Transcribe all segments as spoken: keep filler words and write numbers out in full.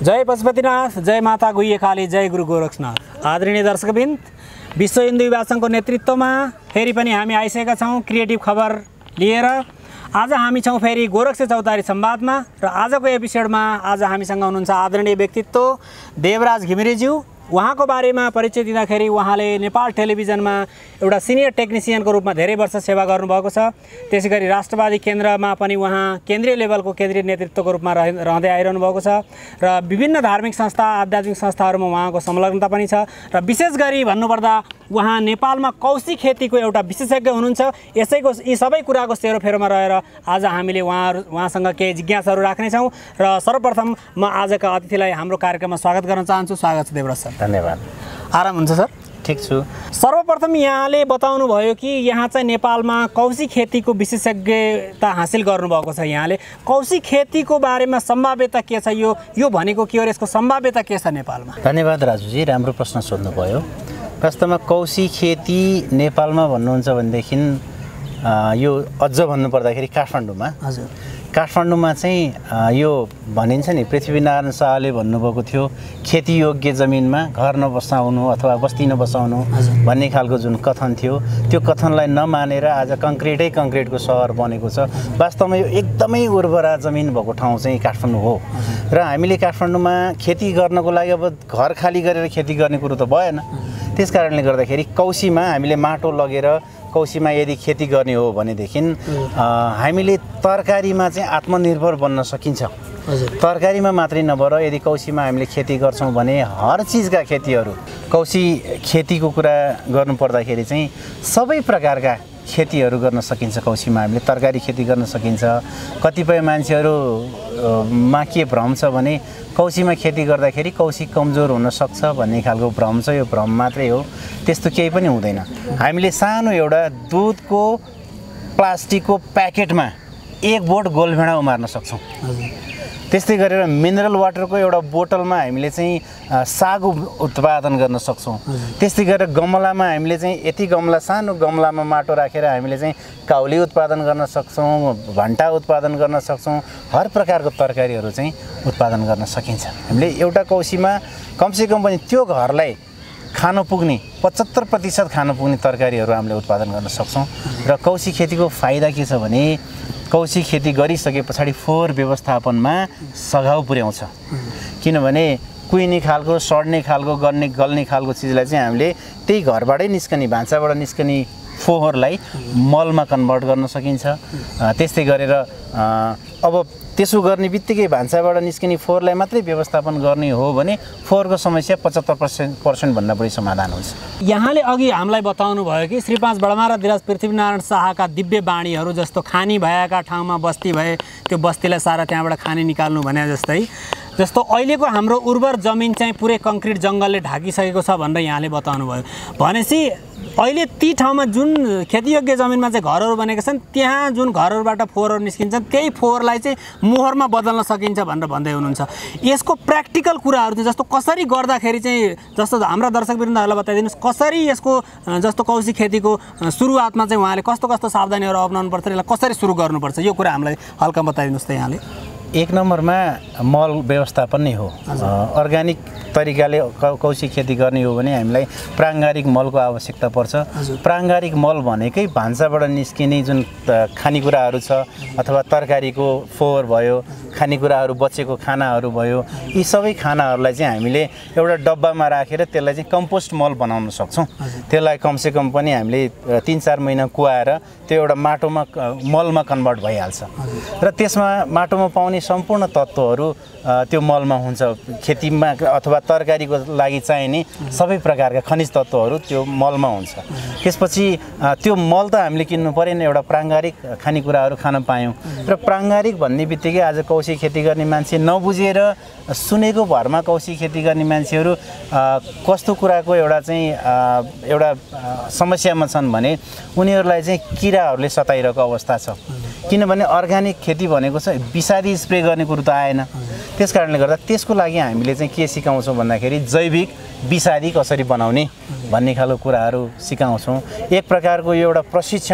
जय पशुपतिनाथ, जय माता गुह्य काली, जय गुरु गोरक्षनाथ। आदरणीय दर्शकवृन्द, विश्व हिन्दू युवा संघको नेतृत्वमा फेरि पनि हामी आइसकेका छौँ क्रिएटिभ खबर लिएर। आज हामी छौँ फेरि गोरक्ष चौतारी संवादमा र आजको एपिसोडमा आज हामीसँग हुनुहुन्छ आदरणीय व्यक्तित्व देवराज घिमिरेज्यू। उहाँको बारेमा परिचय दिँदाखेरि उहाँले नेपाल टेलिभिजनमा एउटा सिनियर टेक्निसियनको रूपमा धेरै वर्ष सेवा गर्नुभएको छ। त्यसैगरी राष्ट्रवादी केन्द्रमा पनि उहाँ केन्द्रीय लेभलको केन्द्रीय नेतृत्वको रूपमा रहँदै आइरहनु भएको छ र विभिन्न धार्मिक संस्था आध्यात्मिक संस्थाहरूमा उहाँको संलग्नता पनि छ र विशेष गरी भन्नुपर्दा उहाँ नेपालमा कौशी खेतीको एउटा विशेषज्ञ हुनुहुन्छ। यसैको यी सबै कुराको सेरोफेरोमा रहेर आज हामीले उहाँहरू उहाँसँग केही जिज्ञासाहरू राख्नेछौँ र सर्वप्रथम म आजका अतिथिलाई हाम्रो कार्यक्रममा स्वागत गर्न चाहन्छु। स्वागत छ देवराज सर। धन्यवाद। आराम हुन्छ सर? ठीक छु। सर्वप्रथम यहाँले बताउनु भयो कि यहाँ चाहिँ नेपालमा कौशी खेतीको विशेषज्ञता हासिल गर्नुभएको छ। यहाँले कौशी खेतीको बारेमा सम्भाव्यता के छ, यो यो भनेको के हो, यसको सम्भाव्यता के छ नेपालमा? धन्यवाद राजुजी, राम्रो प्रश्न सोध्नुभयो। वास्तवमा कौशी खेती नेपालमा भन्नुहुन्छ भनेदेखि यो अझ भन्नुपर्दाखेरि काठमाडौँमा हजुर काठमाडौँमा चाहिँ यो भनिन्छ नि, पृथ्वीनारायण शाहले भन्नुभएको थियो खेतीयोग्य जमिनमा घर नबसाउनु अथवा बस्ती नबसाउनु भन्ने खालको जुन कथन थियो, त्यो कथनलाई नमानेर आज कङ्क्रिटै कङ्क्रिटको सहर बनेको छ। वास्तवमा यो एकदमै उर्वरा जमिन भएको ठाउँ चाहिँ काठमाडौँ हो र हामीले काठमाडौँमा खेती गर्नको लागि अब घर खाली गरेर खेती गर्ने कुरो त भएन। त्यस कारणले गर्दाखेरि कौशीमा हामीले माटो लगेर कौशीमा यदि खेती गर्ने हो भनेदेखि हामीले तरकारीमा चाहिँ आत्मनिर्भर बन्न सकिन्छ। तरकारीमा मात्रै नभएर यदि कौशीमा हामीले खेती गर्छौँ भने हर चिजका खेतीहरू, कौशी खेतीको कुरा गर्नुपर्दाखेरि चाहिँ सबै प्रकारका खेतीहरू गर्न सकिन्छ। कौशीमा हामीले तरकारी खेती गर्न सकिन्छ। कतिपय मान्छेहरूमा के भ्रम छ भने कौशीमा खेती गर्दाखेरि कौशी कमजोर हुनसक्छ भन्ने खालको भ्रम छ। यो भ्रम मात्रै हो, त्यस्तो केही पनि हुँदैन। हामीले सानो एउटा दुधको प्लास्टिकको प्याकेटमा एक बोट गोलभेडा उमार्न सक्छौँ। त्यस्तै गरेर मिनरल वाटरको एउटा बोतलमा हामीले चाहिँ साग उत्पादन गर्न सक्छौँ। त्यस्तै गरेर गमलामा हामीले चाहिँ यति गमला सानो गमलामा माटो राखेर हामीले चाहिँ काउली उत्पादन गर्न सक्छौँ, भन्टा उत्पादन गर्न सक्छौँ। हर प्रकारको तरकारीहरू चाहिँ उत्पादन गर्न सकिन्छ। हामीले एउटा कौशीमा कमसेकम पनि त्यो घरलाई खान पुग्ने पचहत्तर प्रतिशत खान पुग्ने तरकारीहरू हामीले उत्पादन गर्न सक्छौँ। र कौशी खेतीको फाइदा के छ भने कौशी खेती गरिसके पछाडि फोहोर व्यवस्थापनमा सघाउ पुर्याउँछ। किनभने कुहिने खालको, सड्ने खालको, गर्ने गल्ने खालको चिजलाई चाहिँ हामीले त्यही घरबाटै निस्कने, भान्साबाट निस्कने फोहोरलाई मलमा कन्भर्ट गर्न सकिन्छ। त्यस्तै गरेर अब त्यसो गर्ने बित्तिकै भान्साबाट निस्किने फोहोरलाई मात्रै व्यवस्थापन गर्ने हो भने फोहोरको समस्या पचहत्तर पर्सेन्ट पर्सेन्टभन्दा बढी समाधान हुन्छ। यहाँले अघि हामीलाई बताउनु भयो कि श्री पाँच बडमा र दिराज पृथ्वीनारायण शाहका दिव्य बाणीहरू जस्तो खानी भएका ठाउँमा बस्ती भए त्यो बस्तीलाई सारा त्यहाँबाट खानी निकाल्नु भने जस्तै जस्तो अहिलेको हाम्रो उर्वर जमिन चाहिँ पुरै कङ्क्रिट जङ्गलले ढाकिसकेको छ भनेर यहाँले बताउनु भयो। भनेपछि अहिले ती ठाउँमा जुन खेतीयोग्य जमिनमा चाहिँ घरहरू बनेका छन् त्यहाँ जुन घरहरूबाट फोहोरहरू निस्किन्छन् त्यही फोहोरलाई चाहिँ मोहरमा बदल्न सकिन्छ भनेर भन्दै हुनुहुन्छ। यसको प्र्याक्टिकल कुराहरू चाहिँ जस्तो कसरी गर्दाखेरि चाहिँ जस्तो हाम्रा दर्शकवृन्दहरूलाई बताइदिनुहोस्, कसरी यसको जस्तो कौशी खेतीको सुरुवातमा चाहिँ उहाँले कस्तो कस्तो सावधानीहरू अपनाउनु पर्छ, यसलाई कसरी सुरु गर्नुपर्छ, यो कुरा हामीलाई हल्का बताइदिनुहोस् त। यहाँले एक नम्बरमा मल व्यवस्थापन नै हो। अर्ग्यानिक तरिकाले कौशी खेती गर्ने हो भने हामीलाई प्राङ्गारिक मलको आवश्यकता पर्छ। प्राङ्गारिक मल भनेकै भान्साबाट निस्किने जुन खानेकुराहरू छ अथवा तरकारीको फोहोर भयो, खानेकुराहरू बचेको खानाहरू भयो, यी सबै खानाहरूलाई चाहिँ हामीले एउटा डब्बामा राखेर त्यसलाई चाहिँ कम्पोस्ट मल बनाउन सक्छौँ। त्यसलाई कमसेकम पनि हामीले तिन चार महिना कुहाएर त्यो एउटा माटोमा मलमा कन्भर्ट भइहाल्छ र त्यसमा माटोमा पाउने सम्पूर्ण तत्त्वहरू त्यो मलमा हुन्छ। खेतीमा अथवा तरकारीको लागि चाहिने सबै प्रकारका खनिज तत्त्वहरू त्यो मलमा हुन्छ। त्यसपछि त्यो मल त हामीले किन्नु परेन, एउटा प्राङ्गारिक खानेकुराहरू खान पायौँ। र प्राङ्गारिक भन्ने बित्तिकै आज कौशी खेती गर्ने मान्छे नबुझेर सुनेको भरमा कौशी खेती गर्ने मान्छेहरू कस्तो कुराको एउटा चाहिँ एउटा समस्यामा छन् भने उनीहरूलाई चाहिँ किराहरूले सताइरहेको अवस्था छ। किनभने अर्ग्यानिक खेती भनेको छ विषादी स्प्रे गर्ने कुरो त आएन। त्यस कारणले गर्दा त्यसको लागि हामीले चाहिँ के सिकाउँछौँ भन्दाखेरि जैविक विषादी कसरी बनाउने भन्ने खालको कुराहरू सिकाउँछौँ। एक प्रकारको यो एउटा प्रशिक्षण हुन्छ।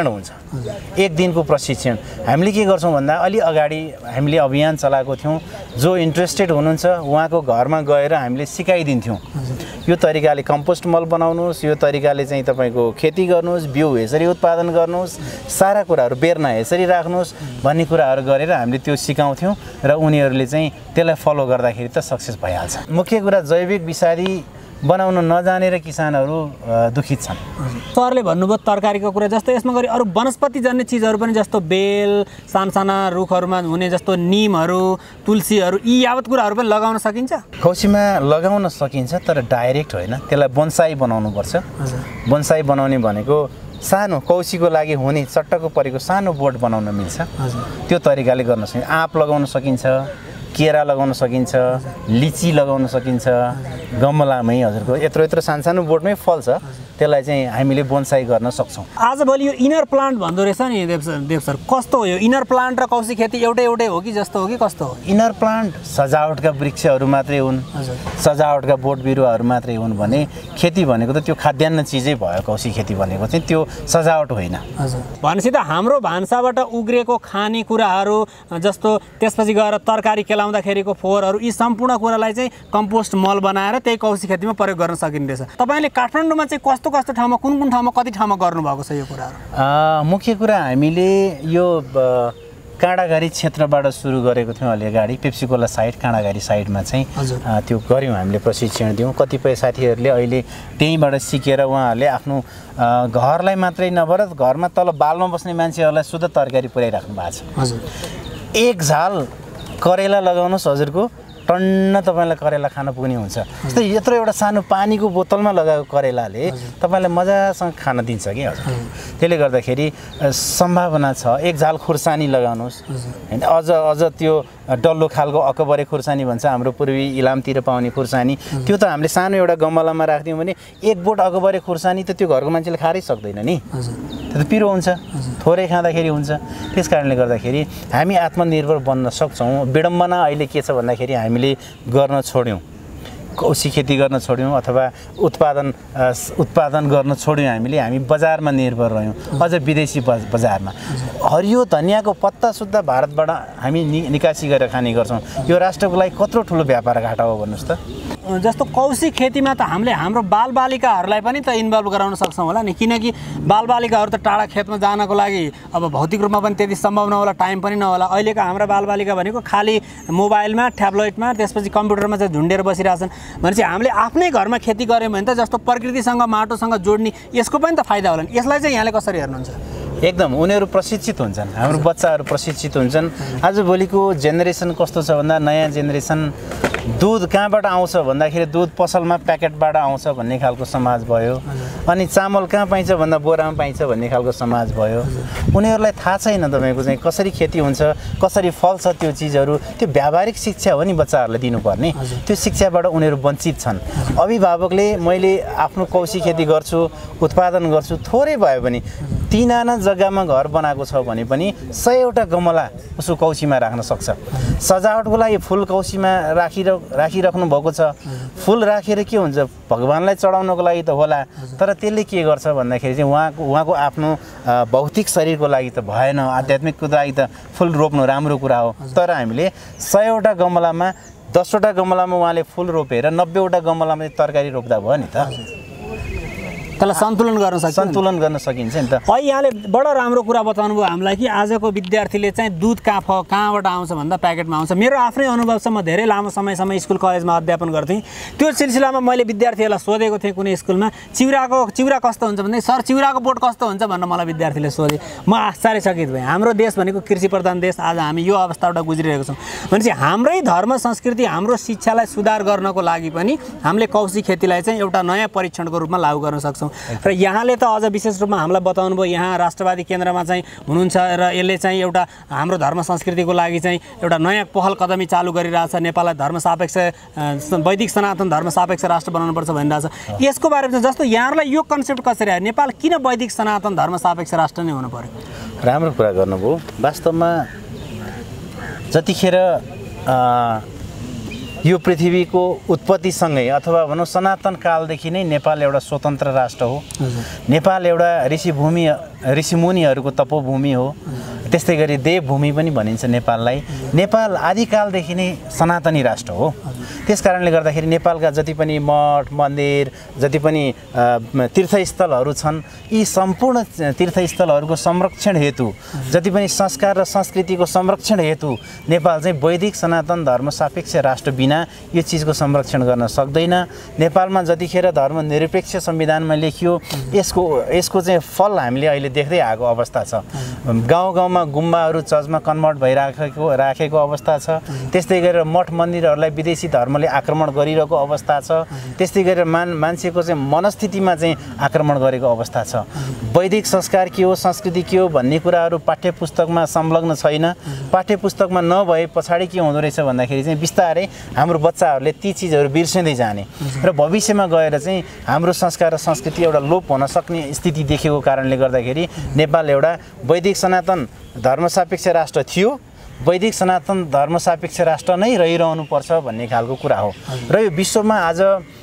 एक दिनको प्रशिक्षण। हामीले के गर्छौँ भन्दा अलि अगाडि हामीले अभियान चलाएको थियौँ। जो इन्ट्रेस्टेड हुनुहुन्छ उहाँको घरमा गएर हामीले सिकाइदिन्थ्यौँ यो तरिकाले कम्पोस्ट मल बनाउनुहोस्, यो तरिकाले चाहिँ तपाईँको खेती गर्नुहोस्, बिउ यसरी उत्पादन गर्नुहोस्, सारा कुराहरू बेर्ना यसरी राख्नुहोस् भन्ने कुराहरू गरेर हामीले त्यो सिकाउँथ्यौँ र उनीहरूले चाहिँ त्यसलाई फलो गर्दाखेरि त सक्सेस भइहाल्छ। मुख्य कुरा जैविक विषादी बनाउन नजानेर किसानहरू दुखित छन्। सरले भन्नुभयो तरकारीको कुरा, जस्तो यसमा गरी अरू वनस्पतिजन्य चिजहरू पनि जस्तो बेल, सानसाना रुखहरूमा हुने जस्तो निमहरू, तुलसीहरू, यी यावत कुराहरू पनि लगाउन सकिन्छ? कौसीमा लगाउन सकिन्छ तर डाइरेक्ट होइन, त्यसलाई बोन्साई बनाउनुपर्छ। बोन्साई बनाउने भनेको सानो कौसीको लागि हुने चट्टको परेको सानो बोट बनाउन मिल्छ। त्यो तरिकाले गर्न सकिन्छ। आँप लगाउन सकिन्छ, केरा लगाउन सकिन्छ, लिची लगाउन सकिन्छ गमलामै। हजुरको यत्रो यत्रो सानसानो बोटमै फल्छ, त्यसलाई चाहिँ हामीले बोन्साई गर्न सक्छौँ। आजभोलि यो इनर प्लान्ट भन्दो रहेछ नि देव सर, देव सर कस्तो हो यो इनर प्लान्ट र कौसी खेती एउटै एउटै हो कि जस्तो हो कि कस्तो हो? इनर प्लान्ट सजावटका वृक्षहरू मात्रै हुन्, सजावटका बोट बिरुवाहरू मात्रै हुन् भने खेती भनेको त त्यो खाद्यान्न चिजै भयो। कौसी खेती भनेको चाहिँ त्यो सजावट होइन। भनेपछि त हाम्रो भान्साबाट उग्रिएको खानेकुराहरू जस्तो त्यसपछि गएर तरकारी केलाउँदाखेरिको फोहोरहरू, यी सम्पूर्ण कुरालाई चाहिँ कम्पोस्ट मल बनाएर त्यही कौसी खेतीमा प्रयोग गर्न सकिँदैछ। तपाईँले काठमाडौँमा चाहिँ कस्तो कस्तो ठाउँमा, कुन कुन ठाउँमा, कति ठाउँमा गर्नुभएको छ यो कुराहरू? मुख्य कुरा हामीले यो काँडाघारी क्षेत्रबाट सुरु गरेको थियौँ अलि अगाडि। पेप्सीकोला साइड, काँडाघारी साइडमा चाहिँ त्यो गऱ्यौँ हामीले, प्रशिक्षण दियौँ। कतिपय साथीहरूले अहिले त्यहीँबाट सिकेर उहाँहरूले आफ्नो घरलाई मात्रै नभएर घरमा तल बालमा बस्ने मान्छेहरूलाई शुद्ध तरकारी पुर्याइराख्नु भएको छ। एक झाल करेला लगाउनुहोस् हजुरको, टन्न तपाईँलाई करेला खान पुग्ने हुन्छ। जस्तै यत्रो एउटा सानो पानीको बोतलमा लगाएको करेलाले तपाईँलाई मजासँग खान दिन्छ कि हजुर। त्यसले गर्दाखेरि सम्भावना छ। एक झाल खुर्सानी लगाउनुहोस् होइन, अझ अझ त्यो डल्लो खालको अकबरे खुर्सानी भन्छ हाम्रो पूर्वी इलामतिर पाउने खुर्सानी, त्यो त हामीले सानो एउटा गमलामा राख्दियौँ भने एक बोट अकबरे खुर्सानी त त्यो घरको मान्छेले खारै सक्दैन नि, त्यो त पिरो हुन्छ, थोरै खाँदाखेरि हुन्छ। त्यस कारणले गर्दाखेरि हामी आत्मनिर्भर बन्न सक्छौँ। विडम्बना अहिले के छ भन्दाखेरि हामीले गर्न छोड्यौँ, कौसी खेती गर्न छोड्यौँ अथवा उत्पादन उत्पादन गर्न छोड्यौँ। हामीले हामी बजारमा निर्भर रह्यौँ, अझ विदेशी बजारमा। हरियो धनियाँको पत्ता सुद्धा भारतबाट हामी नि निकासी गरेर खाने गर्छौँ। यो राष्ट्रको लागि कत्रो ठुलो व्यापार घाटा हो भन्नुहोस् त। जस्तो कौसी खेतीमा त हामीले हाम्रो बालबालिकाहरूलाई पनि त इन्भल्भ गराउन सक्छौँ होला नि, किनकि बालबालिकाहरू त टाढा खेतमा जानको लागि अब भौतिक रूपमा पनि त्यति सम्भव नहोला, टाइम पनि नहोला। अहिलेको हाम्रा बालबालिका भनेको खालि मोबाइलमा, ट्याब्लेटमा, त्यसपछि कम्प्युटरमा चाहिँ झुन्डेर बसिरहेछन्। भनेपछि हामीले आफ्नै घरमा खेती गऱ्यौँ भने त जस्तो प्रकृतिसँग माटोसँग जोड्ने यसको पनि त फाइदा होला नि। यसलाई चाहिँ यहाँले कसरी हेर्नुहुन्छ? एकदम उनीहरू प्रशिक्षित हुन्छन्, हाम्रो बच्चाहरू प्रशिक्षित हुन्छन्। आजभोलिको जेनेरेसन कस्तो छ भन्दा नयाँ जेनेरेसन दुध कहाँबाट आउँछ भन्दाखेरि दुध पसलमा प्याकेटबाट आउँछ भन्ने खालको समाज भयो। अनि चामल कहाँ पाइन्छ भन्दा बोरामा पाइन्छ भन्ने खालको समाज भयो। उनीहरूलाई थाहा छैन तपाईँको चाहिँ कसरी खेती हुन्छ, कसरी फल्छ त्यो चिजहरू। त्यो व्यावहारिक शिक्षा हो नि बच्चाहरूलाई दिनुपर्ने, त्यो शिक्षाबाट उनीहरू वञ्चित छन्। अभिभावकले मैले आफ्नो कौसी खेती गर्छु, उत्पादन गर्छु, थोरै भयो भने तीन आना जग्गामा घर बनाएको छ भने पनि सयवटा गमला उसको कौसीमा राख्न सक्छ। सजावटको लागि फुल कौसीमा राखिर राखिराख्नु भएको छ। फुल राखेर के हुन्छ, भगवान्लाई चढाउनको लागि त होला, तर त्यसले के गर्छ भन्दाखेरि चाहिँ उहाँको उहाँको आफ्नो भौतिक शरीरको लागि त भएन, आध्यात्मिकको लागि त फुल रोप्नु राम्रो कुरा हो। तर हामीले सयवटा गमलामा दसवटा गमलामा उहाँले फुल रोपेर नब्बेवटा गमलामा तरकारी रोप्दा भयो नि त। त्यसलाई सन्तुलन गर्न सकिन्छ, सन्तुलन गर्न सकिन्छ नि त। अहिले यहाँले बडो राम्रो कुरा बताउनु भयो हामीलाई कि आजको विद्यार्थीले चाहिँ दुध कहाँ फ कहाँबाट आउँछ भन्दा प्याकेटमा आउँछ। मेरो आफ्नै अनुभव छ, म धेरै लामो समयसम्म स्कुल कलेजमा अध्यापन गर्थेँ। त्यो सिलसिलामा मैले विद्यार्थीहरूलाई सोधेको थिएँ कुनै स्कुलमा चिउराको चिउरा कस्तो हुन्छ भन्दा सर चिउराको बोट कस्तो हुन्छ भनेर मलाई विद्यार्थीले सोधे। म आश्चर्यचकित भएँ। हाम्रो देश भनेको कृषि प्रधान देश, आज हामी यो अवस्थाबाट गुज्रिरहेको छौँ। भनेपछि हाम्रै धर्म संस्कृति, हाम्रो शिक्षालाई सुधार गर्नको लागि पनि हामीले कौसी खेतीलाई चाहिँ एउटा नयाँ परीक्षणको रूपमा लागू गर्न सक्छौँ। र यहाँले त अझ विशेष रूपमा हामीलाई बताउनु भयो, यहाँ राष्ट्रवादी केन्द्रमा चाहिँ हुनुहुन्छ र यसले चाहिँ एउटा हाम्रो धर्म संस्कृतिको लागि चाहिँ एउटा नयाँ पहल कदमी चालु गरिरहेछ। नेपाललाई धर्म सापेक्ष वैदिक सनातन धर्म सापेक्ष राष्ट्र बनाउनुपर्छ भनिरहेछ। यसको बारेमा जस्तो यहाँहरूलाई यो कन्सेप्ट कसरी आयो, नेपाल किन वैदिक सनातन धर्म सापेक्ष राष्ट्र नै हुनु पर्यो? राम्रो कुरा गर्नुभयो। वास्तवमा जतिखेर यो पृथ्वीको उत्पत्तिसँगै अथवा भनौँ सनातन कालदेखि नै नेपाल एउटा स्वतन्त्र राष्ट्र हो। नेपाल एउटा ऋषिभूमि ऋषिमुनिहरूको तपोभूमि हो। त्यस्तै गरी देवभूमि पनि भनिन्छ नेपाललाई। नेपाल आदिकालदेखि नै सनातनी राष्ट्र हो। त्यसकारणले गर्दाखेरि नेपालका जति पनि मठ मन्दिर जति पनि तीर्थस्थलहरू छन् यी सम्पूर्ण तीर्थस्थलहरूको संरक्षण हेतु जति पनि संस्कार र संस्कृतिको संरक्षण हेतु नेपाल चाहिँ वैदिक सनातन धर्म सापेक्ष राष्ट्र बिना यो चिजको संरक्षण गर्न सक्दैन। नेपालमा जतिखेर धर्मनिरपेक्ष संविधानमा लेखियो यसको यसको चाहिँ फल हामीले अहिले देख्दै आएको अवस्था छ। गाउँ गाउँमा गुम्बाहरू चर्चमा कन्भर्ट भइराखेको राखेको अवस्था छ। त्यस्तै गरेर मठ मन्दिरहरूलाई विदेशी धर्मले आक्रमण गरिरहेको अवस्था छ। त्यस्तै गरेर मान मान्छेको चाहिँ मनस्थितिमा चाहिँ आक्रमण गरेको अवस्था छ। वैदिक संस्कार के हो संस्कृति के हो भन्ने कुराहरू पाठ्य पुस्तकमा संलग्न छैन। पाठ्य पुस्तकमा नभए पछाडि के हुँदो रहेछ भन्दाखेरि चाहिँ बिस्तारै हाम्रो बच्चाहरूले ती चिजहरू बिर्सिँदै जाने र भविष्यमा गएर चाहिँ हाम्रो संस्कार र संस्कृति एउटा लोप हुन सक्ने स्थिति देखेको कारणले गर्दाखेरि नेपाल एउटा वैदिक सनातन धर्मसापेक्ष राष्ट्र थियो। वैदिक सनातन धर्मसापेक्ष राष्ट्र नै रहिरहनुपर्छ भन्ने खालको कुरा हो। र यो विश्वमा आज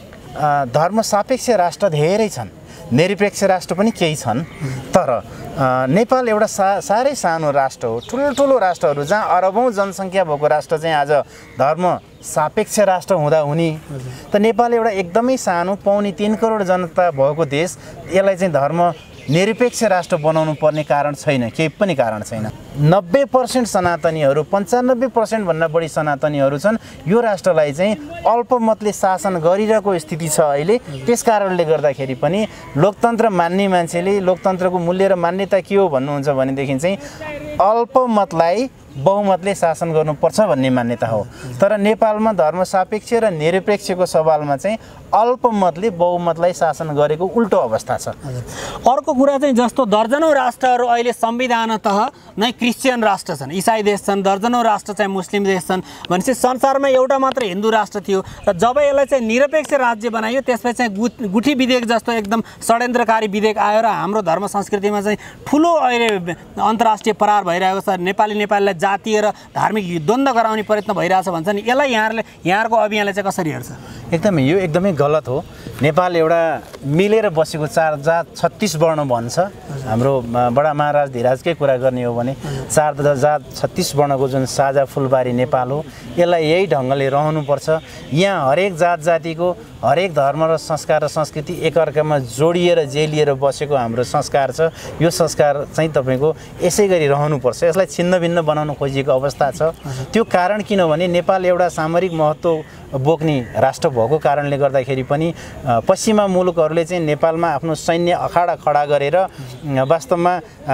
धर्मसापेक्ष राष्ट्र धेरै छन्, निरपेक्ष राष्ट्र पनि केही छन्। तर नेपाल एउटा सा साह्रै सानो राष्ट्र हो। ठुल्ठुलो राष्ट्रहरू जहाँ अरबौँ जनसङ्ख्या भएको राष्ट्र चाहिँ आज धर्म सापेक्ष राष्ट्र हुँदा हुने त नेपाल एउटा एकदमै सानो पौनी तीन करोड जनता भएको देश यसलाई चाहिँ धर्म निरपेक्ष राष्ट्र बनाउनु पर्ने कारण छैन, केही पनि कारण छैन। नब्बे पर्सेन्ट सनातनीहरू पन्चानब्बे पर्सेन्टभन्दा बढी सनातनीहरू छन्। यो राष्ट्रलाई चाहिँ अल्पमतले शासन गरिरहेको स्थिति छ अहिले। त्यस कारणले गर्दाखेरि पनि लोकतन्त्र मान्ने मान्छेले लोकतन्त्रको मूल्य र मान्यता के हो भन्नुहुन्छ भनेदेखि चाहिँ अल्पमतलाई बहुमतले शासन गर्नुपर्छ भन्ने मान्यता हो। तर नेपालमा धर्मसापेक्ष र निरपेक्षको सवालमा चाहिँ अल्पमतले बहुमतलाई शासन गरेको उल्टो अवस्था छ। अर्को कुरा चाहिँ जस्तो दर्जनौँ राष्ट्रहरू अहिले संविधानतः नै क्रिस्चियन राष्ट्र छन्, इसाई देश छन्, दर्जनौँ राष्ट्र चाहिँ मुस्लिम देश छन् भनेपछि संसारमा एउटा मात्र हिन्दू राष्ट्र थियो र जब यसलाई चाहिँ निरपेक्ष राज्य बनाइयो त्यसपछि चाहिँ गु गुठी विधेयक जस्तो एकदम षड्यन्त्रकारी विधेयक आयो र हाम्रो धर्म संस्कृतिमा चाहिँ ठुलो अहिले अन्तर्राष्ट्रिय करार भइरहेको छ। नेपाली नेपालीलाई जातीय र धार्मिक द्वन्द्व गराउने प्रयत्न भइरहेछ भन्छ नि, यसलाई यहाँहरूले यहाँहरूको अभियानले चाहिँ कसरी हेर्छ? एकदमै यो एकदमै गलत हो। नेपाल एउटा मिलेर बसेको चार जात छत्तिस वर्ण भन्छ। हाम्रो बडा महाराज धिराजकै कुरा गर्ने हो भने चार जात छत्तिस वर्णको जुन साझा फुलबारी नेपाल हो यसलाई यही ढङ्गले रहनुपर्छ। यहाँ हरेक जात जातिको हरेक धर्म र संस्कार र संस्कृति एकअर्कामा जोडिएर जेलिएर बसेको हाम्रो संस्कार छ। यो संस्कार चाहिँ तपाईँको यसै गरी रहनुपर्छ। यसलाई छिन्नभिन्न बनाउन खोजिएको अवस्था छ। त्यो कारण किनभने नेपाल एउटा सामरिक महत्त्व बोक्ने राष्ट्र भएको कारणले गर्दाखेरि पनि पश्चिमा मुलुकहरूले चाहिँ नेपालमा आफ्नो सैन्य अखाडा खडा गरेर वास्तवमा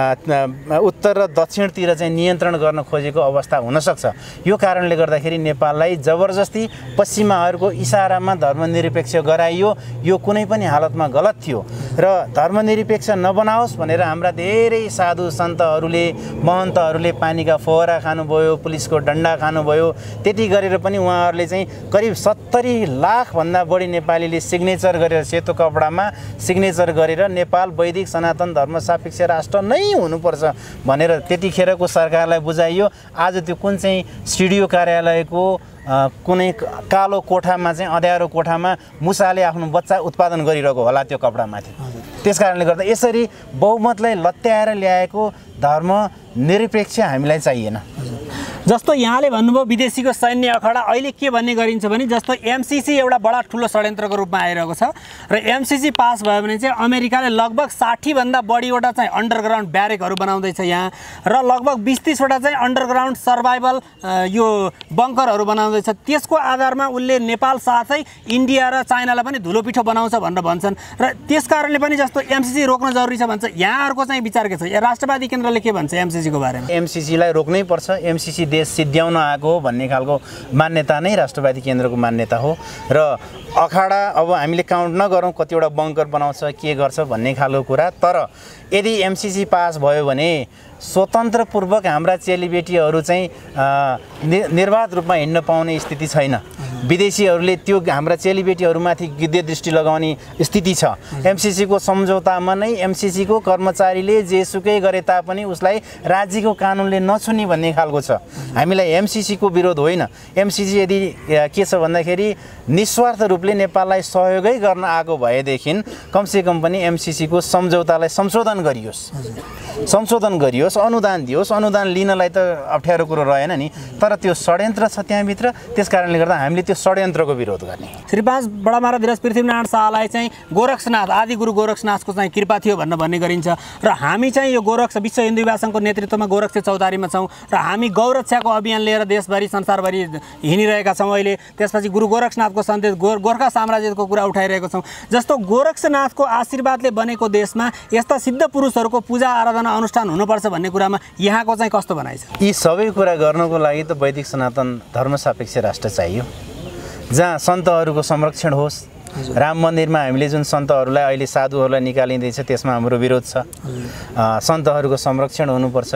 उत्तर र दक्षिणतिर चाहिँ नियन्त्रण गर्न खोजेको अवस्था हुनसक्छ। यो कारणले गर्दाखेरि नेपाललाई जबरजस्ती पश्चिमाहरूको इसारामा धर्मनिरपेक्ष गराइयो। यो कुनै पनि हालतमा गलत थियो र धर्मनिरपेक्ष नबनाओस् भनेर हाम्रा धेरै साधु सन्तहरूले महन्तहरूले पानीका फोहरा खानुभयो, पुलिसको डन्डा खानुभयो। त्यति गरेर पनि उहाँहरूले चाहिँ करिब सत्तरी लाखभन्दा बढी नेपालीले सिग्नेचर गरेर सेतो कपडामा सिग्नेचर गरेर नेपाल वैदिक सनातन धर्मसापेक्ष राष्ट्र नै हुनुपर्छ भनेर त्यतिखेरको सरकारलाई बुझाइयो। आज त्यो कुन चाहिँ सिडिओ कार्यालयको कुनै कालो कोठामा चाहिँ अँध्यारो कोठामा मुसाले आफ्नो बच्चा उत्पादन गरिरहेको होला त्यो कपडामाथि। त्यस कारणले गर्दा यसरी बहुमतलाई लत्याएर ल्याएको धर्म निरपेक्ष हामीलाई चाहिएन। जस्तो यहाँले भन्नुभयो विदेशीको सैन्य अखाडा, अहिले के भन्ने गरिन्छ भने जस्तो एमसिसी एउटा बडा ठुलो षड्यन्त्रको रूपमा आइरहेको छ र एमसिसी पास भयो भने चाहिँ अमेरिकाले लगभग साठीभन्दा बढीवटा चाहिँ अन्डरग्राउन्ड ब्यारेकहरू बनाउँदैछ यहाँ र लगभग बिस तिसवटा चाहिँ अन्डरग्राउन्ड सर्भाइभल यो बङ्करहरू बनाउँदैछ। त्यसको आधारमा उसले नेपाल साथै इन्डिया र चाइनालाई पनि धुलो पिठो बनाउँछ भनेर भन्छन् र त्यस कारणले पनि जस्तो एमसिसी रोक्न जरुरी छ भन्छ। यहाँहरूको चाहिँ विचार के छ? राष्ट्रवादी केन्द्रले के भन्छ एमसिसीको बारेमा? एमसिसीलाई रोक्नै पर्छ। एमसिसी देश सिद्ध्याउन आएको हो भन्ने खालको मान्यता नै राष्ट्रवादी केन्द्रको मान्यता हो र अखाडा अब हामीले काउन्ट नगरौँ कतिवटा बङ्कर बनाउँछ के गर्छ भन्ने खालको कुरा। तर यदि एमसिसी पास भयो भने स्वतन्त्रपूर्वक हाम्रा चेलीबेटीहरू चाहिँ निर्वाध रूपमा हिँड्न पाउने स्थिति छैन। विदेशीहरूले त्यो हाम्रा चेलीबेटीहरूमाथि गिद्धे दृष्टि लगाउने स्थिति छ। एमसिसीको सम्झौतामा नै एमसिसीको कर्मचारीले जेसुकै गरे तापनि उसलाई राज्यको कानुनले नछुने भन्ने खालको छ। हामीलाई एमसिसीको विरोध होइन। एमसिसी यदि के छ भन्दाखेरि निस्वार्थ रूपले नेपाललाई सहयोगै गर्न आएको भएदेखि कमसेकम पनि एमसिसीको सम्झौतालाई संशोधन गरियोस्, संशोधन गरियोस्, अनुदान दियोस्। अनुदान लिनलाई त अप्ठ्यारो कुरो रहेन नि, तर त्यो षड्यन्त्र छ त्यहाँभित्र। त्यस कारणले गर्दा हामीले त्यो षड्यन्त्रको विरोध गर्ने। श्री पाँच बडा महाराज पृथ्वीनारायण शाहलाई चाहिँ गोरक्षनाथ आदि गुरु गोरक्षनाथको चाहिँ कृपा थियो भनेर भन्ने गरिन्छ र हामी चाहिँ यो गोरक्ष विश्व हिन्दू युवा सङ्घको नेतृत्वमा गोरक्ष चौतारीमा छौँ र हामी गौरक्षाको अभियान लिएर देशभरि संसारभरि हिँडिरहेका छौँ। अहिले त्यसपछि गुरु गोरक्षनाथको सन्देश गोर गोर्खा साम्राज्यको कुरा उठाइरहेको छौँ। जस्तो गोरक्षनाथको आशीर्वादले बनेको देशमा यस्ता सिद्ध पुरुषहरूको पूजा आराधना अनुष्ठान हुनुपर्छ भन्ने कुरामा यहाँको चाहिँ कस्तो भनाइ छ? यी सबै कुरा गर्नको लागि त वैदिक सनातन धर्मसापेक्ष राष्ट्र चाहियो, जहाँ सन्तहरूको संरक्षण होस्। राम मन्दिरमा हामीले जुन सन्तहरूलाई अहिले साधुहरूलाई निकालिँदैछ त्यसमा हाम्रो विरोध छ। सन्तहरूको संरक्षण हुनुपर्छ।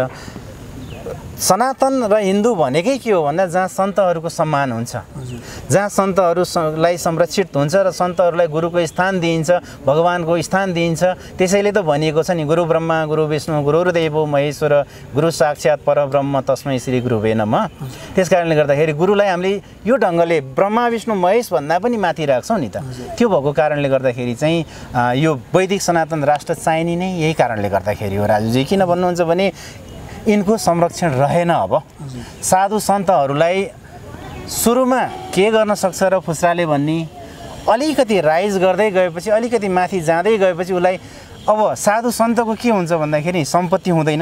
सनातन र हिन्दू भनेकै के हो भन्दा जहाँ सन्तहरूको सम्मान हुन्छ, जहाँ सन्तहरूलाई संरक्षित हुन्छ र सन्तहरूलाई गुरुको स्थान दिइन्छ, भगवानको स्थान दिइन्छ। त्यसैले त भनिएको छ नि, गुरु ब्रह्मा गुरु विष्णु गुरुर्देवो महेश्वर गुरु साक्षात् परब्रह्म तस्मै श्री गुरुवे नमः। त्यस कारणले गर्दाखेरि गुरुलाई हामीले यो ढङ्गले ब्रह्मा विष्णु महेश भन्दा पनि माथि राख्छौँ नि त। त्यो भएको कारणले गर्दाखेरि चाहिँ यो वैदिक सनातन राष्ट्र चाहिने नै यही कारणले गर्दाखेरि हो राजुजी। किन भन्नुहुन्छ भने यिनको संरक्षण रहेन। अब साधु सन्तहरूलाई सुरुमा के गर्न सक्छ र फुस्राले भन्ने अलिकति राइज गर्दै गएपछि, अलिकति माथि जाँदै गएपछि उसलाई अब साधु सन्तको के हुन्छ भन्दाखेरि सम्पत्ति हुँदैन।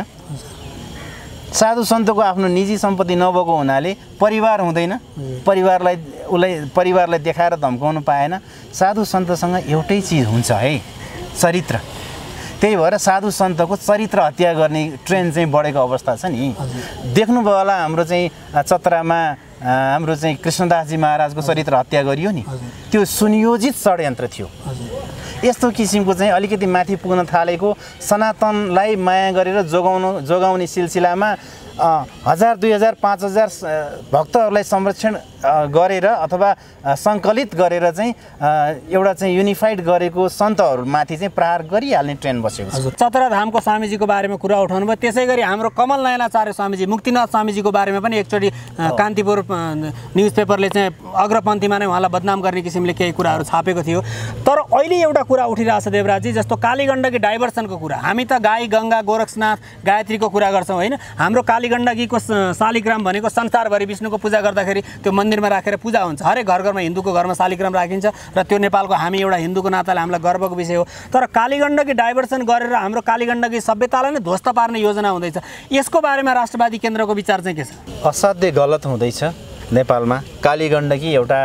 साधु सन्तको आफ्नो निजी सम्पत्ति नभएको हुनाले परिवार हुँदैन। परिवारलाई उसलाई परिवारलाई देखाएर धम्काउनु पाएन। साधु सन्तसँग एउटै चिज हुन्छ है, चरित्र। त्यही भएर साधु सन्तको चरित्र हत्या गर्ने ट्रेन्ड चाहिँ बढेको अवस्था छ नि। देख्नुभयो होला हाम्रो चाहिँ चतरामा हाम्रो चाहिँ कृष्णदासजी महाराजको चरित्र हत्या गरियो नि, त्यो सुनियोजित षड्यन्त्र थियो। यस्तो किसिमको चाहिँ अलिकति माथि पुग्न थालेको सनातनलाई माया गरेर जोगाउनु जोगाउने सिलसिलामा हजार दुई हजार पाँच हजार भक्तहरूलाई संरक्षण गरेर अथवा सङ्कलित गरेर चाहिँ एउटा चाहिँ युनिफाइड गरेको सन्तहरूमाथि चाहिँ प्रहार गरिहाल्ने ट्रेन्ड बसेको छ। चतरा धामको स्वामीजीको बारेमा कुरा उठाउनु भयो। त्यसै गरी हाम्रो कमल नयनाचार्य स्वामीजी मुक्तिनाथ स्वामीजीको बारेमा पनि एकचोटि कान्तिपुर न्युज पेपरले चाहिँ अग्रपन्थीमा नै उहाँलाई बदनाम गर्ने किसिमले केही कुराहरू छापेको थियो। तर अहिले एउटा कुरा उठिरहेको छ देवराजजी, जस्तो कालीगण्डकी डाइभर्सनको कुरा। हामी त गाई गङ्गा गोरक्षनाथ गायत्रीको कुरा गर्छौँ होइन। हाम्रो कालीगण्डकीको शालिग्राम भनेको संसारभरि विष्णुको पूजा गर्दाखेरि त्यो मन्दिरमा राखेर पूजा हुन्छ। हरेक घर घरमा हिन्दूको घरमा शालिग्राम राखिन्छ र त्यो नेपालको हामी एउटा हिन्दूको नाताले हामीलाई गर्वको विषय हो। तर कालीगण्डकी डाइभर्सन गरेर हाम्रो कालीगण्डकी सभ्यतालाई नै ध्वस्त पार्ने योजना हुँदैछ। यसको बारेमा राष्ट्रवादी केन्द्रको विचार चाहिँ के छ? असाध्यै गलत हुँदैछ। नेपालमा कालीगण्डकी एउटा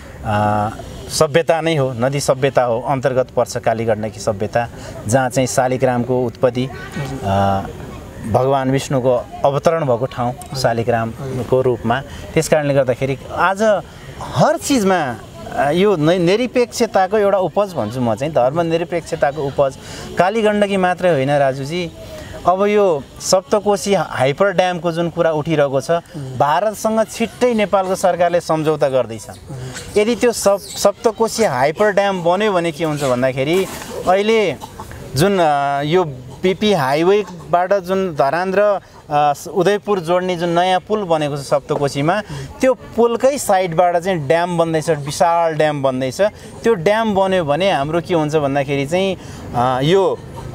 सभ्यता नै हो, नदी सभ्यता हो, अन्तर्गत पर्छ कालीगण्डकी सभ्यता, जहाँ चाहिँ शालिग्रामको उत्पत्ति भगवान विष्णुको अवतरण भएको ठाउँ शालिग्रामको रूपमा। त्यस कारणले गर्दाखेरि आज हर चिजमा यो निरपेक्षताको एउटा उपज भन्छु म चाहिँ, धर्मनिरपेक्षताको उपज। कालीगण्डकी मात्रै होइन राजुजी, अब यो सप्तकोशी हाइपर ड्यामको जुन कुरा उठिरहेको छ, भारतसँग छिट्टै नेपालको सरकारले सम्झौता गर्दैछ। यदि त्यो सप सप्तकोशी हाइपर ड्याम बन्यो भने के हुन्छ भन्दाखेरि अहिले जुन यो पिपी हाइवेबाट जुन धरान र उदयपुर जोड्ने जुन नयाँ पुल बनेको छ सप्तकोशीमा, त्यो पुलकै साइडबाट चाहिँ ड्याम बन्दैछ, विशाल ड्याम बन्दैछ। त्यो ड्याम बन्यो भने हाम्रो के हुन्छ भन्दाखेरि चाहिँ यो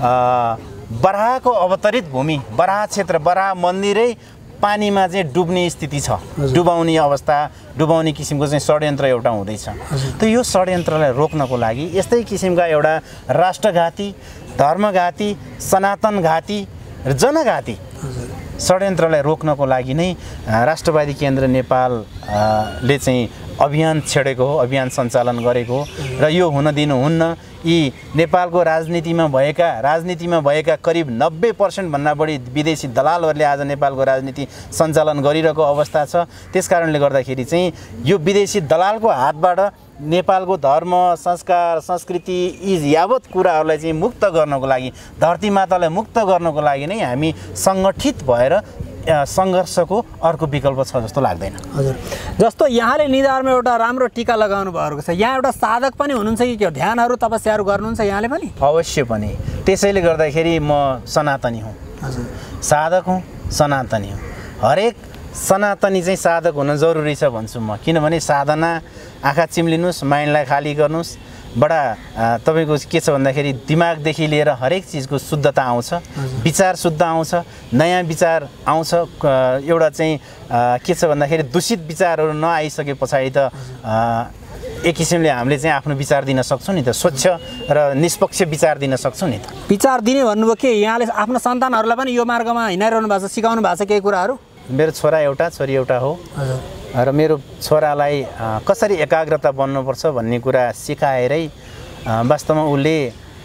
बराहको अवतरित भूमि, बराह क्षेत्र, बराह मन्दिरै पानीमा चाहिँ डुब्ने स्थिति छ, डुबाउने अवस्था, डुबाउने किसिमको चाहिँ षड्यन्त्र एउटा हुँदैछ। त यो षड्यन्त्रलाई रोक्नको लागि यस्तै किसिमका एउटा राष्ट्रघाती, धर्मघाती, सनातनघाती र जनघाती षड्यन्त्रलाई रोक्नको लागि नै राष्ट्रवादी केन्द्र नेपालले चाहिँ अभियान छेडेको हो, अभियान सञ्चालन गरेको हो। र यो हुन दिनुहुन्न। यी नेपालको राजनीतिमा भएका राजनीतिमा भएका करिब नब्बे पर्सेन्ट भन्दा बढी विदेशी दलालहरूले आज नेपालको राजनीति सञ्चालन गरिरहेको अवस्था छ। त्यस कारणले गर्दाखेरि चाहिँ यो विदेशी दलालको हातबाट नेपालको धर्म, संस्कार, संस्कृति यी यावत कुराहरूलाई चाहिँ मुक्त गर्नको लागि, धरती मातालाई मुक्त गर्नको लागि नै हामी सङ्गठित भएर सङ्घर्षको अर्को विकल्प छ जस्तो लाग्दैन। हजुर, जस्तो यहाँले निधारमा एउटा राम्रो टीका लगाउनु भएको छ, यहाँ एउटा साधक पनि हुनुहुन्छ कि के ध्यानहरू तपस्याहरू गर्नुहुन्छ यहाँले पनि? अवश्य पनि। त्यसैले गर्दाखेरि म सनातनी हुँ। हजुर, साधक हुँ, सनातनी हुँ। हरेक सनातनी चाहिँ साधक हुन जरुरी छ भन्छु म। किनभने साधना आँखा चिम्लिनुहोस्, माइन्डलाई खाली गर्नुहोस्, बडा तपाईँको के छ भन्दाखेरि दिमागदेखि लिएर हरेक चिजको शुद्धता आउँछ, विचार शुद्ध आउँछ, नयाँ विचार आउँछ। एउटा चाहिँ के छ भन्दाखेरि दूषित विचारहरू नआइसके पछाडि त एक किसिमले हामीले चाहिँ आफ्नो विचार दिन सक्छौँ नि त, स्वच्छ र निष्पक्ष विचार दिन सक्छौँ नि त। विचार दिने भन्नुभयो के यहाँले आफ्नो सन्तानहरूलाई पनि यो मार्गमा हिँडाइरहनु भएको छ, सिकाउनु भएको छ केही कुराहरू? मेरो छोरा एउटा, छोरी एउटा हो र मेरो छोरालाई कसरी एकाग्रता बन्नुपर्छ भन्ने कुरा सिकाएरै वास्तवमा उसले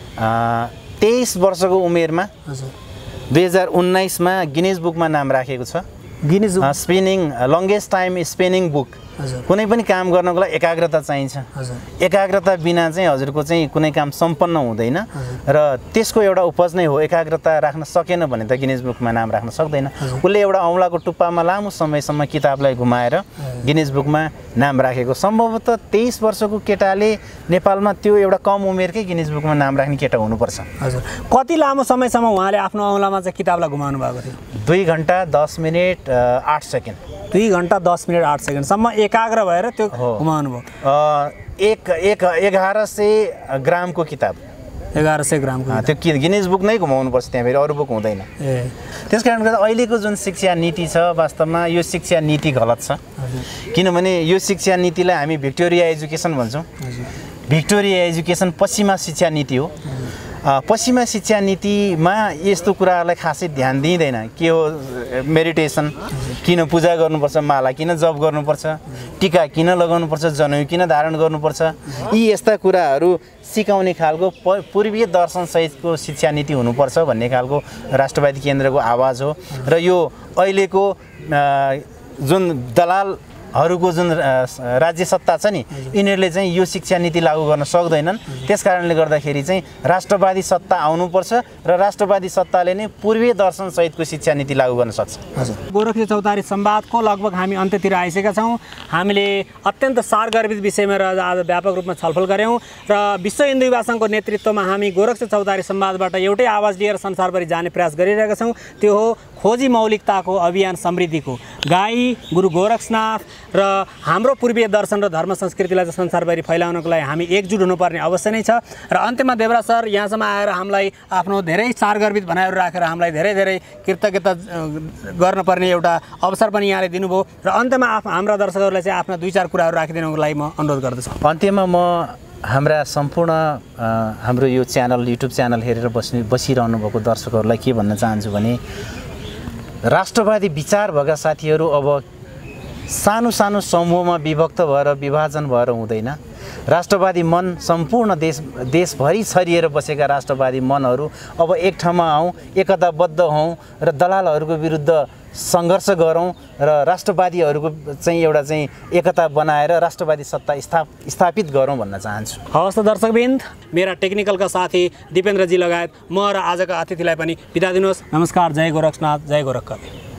तेइस वर्षको उमेरमा दुई हजार उन्नाइसमा गिनिज बुकमा नाम राखेको छ। Guinness spinning longest time spinning book. कुनै पनि काम गर्नको लागि एकाग्रता चाहिन्छ। एकाग्रता बिना चाहिँ हजुरको चाहिँ कुनै काम सम्पन्न हुँदैन र त्यसको एउटा उपज नै हो। एकाग्रता राख्न सकेन भने त गिनिज बुकमा नाम राख्न सक्दैन। उसले एउटा औँलाको टुप्पामा लामो समयसम्म किताबलाई घुमाएर गिनिज बुकमा नाम राखेको। सम्भवतः तेइस वर्षको केटाले नेपालमा त्यो एउटा कम उमेरकै गिनिज बुकमा नाम राख्ने केटा हुनुपर्छ। हजुर, कति लामो समयसम्म उहाँले आफ्नो औँलामा चाहिँ किताबलाई घुमाउनु भएको थियो? दुई घन्टा दस मिनट आठ सेकेन्ड। दुई घन्टा दस मिनट आठ सेकेन्डसम्म एकाग्र भएर त्यो घुमाउनु भयो। एक एक एघार सय ग्रामको किताब, एघार सय ग्रामको त्यो कि गिनिज बुक नै घुमाउनुपर्छ, त्यहाँ फेरि अरू बुक हुँदैन। ए त्यस कारणले गर्दा अहिलेको जुन शिक्षा नीति छ वास्तवमा यो शिक्षा नीति गलत छ। किनभने यो शिक्षा नीतिलाई हामी भिक्टोरिया एजुकेसन भन्छौँ। भिक्टोरिया एजुकेसन पश्चिमा शिक्षा नीति हो। पश्चिमा शिक्षा नीतिमा यस्तो कुराहरूलाई खासै ध्यान दिइँदैन। के हो मेडिटेसन, किन पूजा गर्नुपर्छ, माला किन जप गर्नुपर्छ, टीका किन लगाउनुपर्छ, जनै किन धारण गर्नुपर्छ, यी यस्ता कुराहरू सिकाउने खालको पूर्वीय दर्शनसहितको शिक्षा नीति हुनुपर्छ भन्ने खालको राष्ट्रवादी केन्द्रको आवाज हो। र यो अहिलेको जुन दलालहरूको जुन राज्य सत्ता छ नि, यिनीहरूले चाहिँ यो शिक्षा नीति लागू गर्न सक्दैनन्। त्यस कारणले गर्दाखेरि चाहिँ राष्ट्रवादी सत्ता आउनुपर्छ र राष्ट्रवादी सत्ताले नै पूर्वीय दर्शनसहितको शिक्षा नीति लागू गर्न सक्छ। हजुर, गोरखी चौतारी संवादको लगभग हामी अन्त्यतिर आइसकेका छौँ। हामीले अत्यन्त सारगर्भित विषयमा र आज व्यापक रूपमा छलफल गऱ्यौँ र विश्व हिन्दू युवा सङ्घको नेतृत्वमा हामी गोरखी चौतारी संवादबाट एउटै आवाज लिएर संसारभरि जाने प्रयास गरिरहेका छौँ। त्यो हो खोजी मौलिकताको अभियान समृद्धिको। गाई गुरु गोरक्षनाथ र हाम्रो पूर्वीय दर्शन र धर्म संस्कृतिलाई चाहिँ संसारभरि फैलाउनको लागि हामी एकजुट हुनुपर्ने अवश्य नै छ। र अन्त्यमा देवराज सर यहाँसम्म आएर हामीलाई आफ्नो धेरै सारगर्भित भनाइहरू राखेर हामीलाई धेरै धेरै कृतज्ञता गर्नुपर्ने एउटा अवसर पनि यहाँले दिनुभयो। र अन्त्यमा आफ हाम्रा दर्शकहरूलाई चाहिँ आफ्ना दुई चार कुराहरू राखिदिनुको लागि म अनुरोध गर्दछु। अन्त्यमा म हाम्रा सम्पूर्ण हाम्रो यो च्यानल युट्युब च्यानल हेरेर बस्ने बसिरहनु भएको दर्शकहरूलाई के भन्न चाहन्छु भने राष्ट्रवादी विचार भएका साथीहरू अब सानो सानो समूहमा विभक्त भएर विभाजन भएर हुँदैन। राष्ट्रवादी मन सम्पूर्ण देश देशभरि छरिएर बसेका राष्ट्रवादी मनहरू अब एक ठाउँमा आउँ, एकताबद्ध हौँ र दलालहरूको विरुद्ध सङ्घर्ष गरौँ र राष्ट्रवादीहरूको चाहिँ एउटा चाहिँ एकता बनाएर राष्ट्रवादी सत्ता स्थाप स्थापित गरौँ भन्न चाहन्छु। हवस् त दर्शकवृन्द, मेरा टेक्निकलका साथी दिपेन्द्रजी लगायत म र आजका अतिथिलाई पनि बिदा दिनुहोस्। नमस्कार, जय गोरक्षनाथ, जय गोरखकवि।